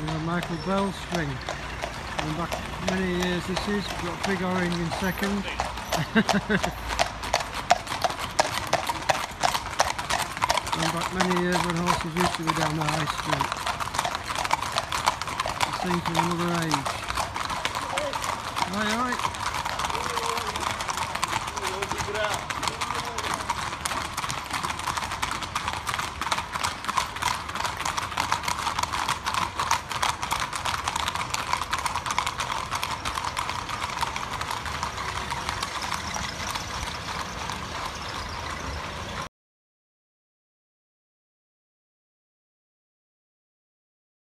Michael Bell string. Going back many years this is. Got Big Orange in second. Going back many years when horses used to be down the high street. It seems to another age. Right.